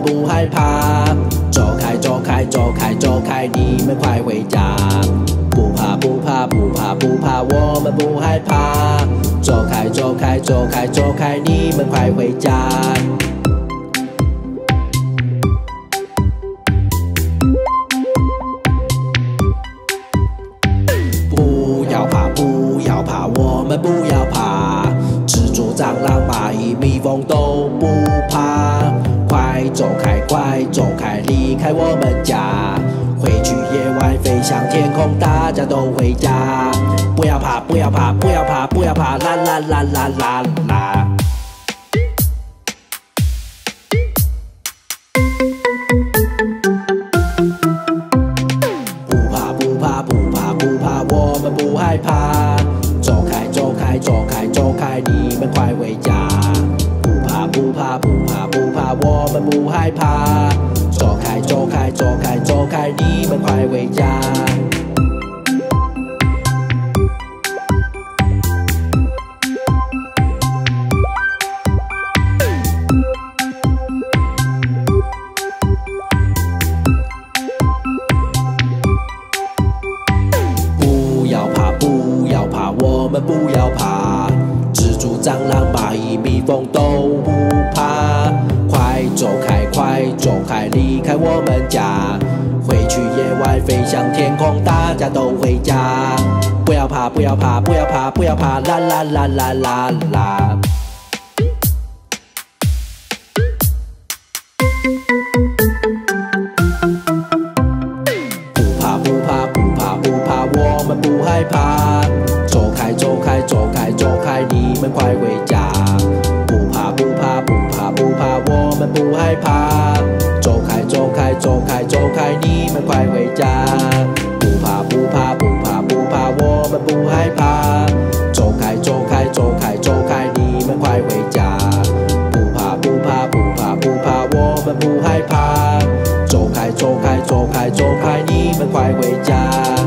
不害怕。走开，走开，走开，走开，你们快回家。不怕，不怕，不怕，不怕，我们不害怕。走开，走开，走开，走开，你们快回家。不要怕，不要怕，我们不要怕。蜘蛛、蟑螂、蚂蚁、蜜蜂都不怕。快走开，快走开，离开我们家。回去野外飞向天空，大家都回家。不要怕，不要怕，不要怕，不要怕，啦啦啦啦啦啦。不怕，不怕，不怕，不怕，我们不害怕。走开，走开，走开，走开，你们快回家。不怕，不怕，不怕，不怕，我们不害怕。走开，走开，走开，走开，你们快回家。不要怕，不要怕，我们不要怕。蜘蛛、蟑螂、蚂蚁、蜜蜂都不怕。快走开，快走开，离开我们家。回去野外飞向天空，大家都回家。不要怕，不要怕，不要怕，不要怕，啦啦啦啦啦啦。不怕，不怕，不怕，不怕，我们不害怕。走开，走开，走开，走开，你们快回家。不怕，不怕，不怕，不怕，我们不害怕。走开，走开，走开，走开，你们快回家。不怕，不怕，不怕，不怕，我们不害怕。走开，走开，走开，走开，你们快回家。不怕，不怕，不怕，不怕，我们不害怕。走开，走开，走开，走开，你们快回家。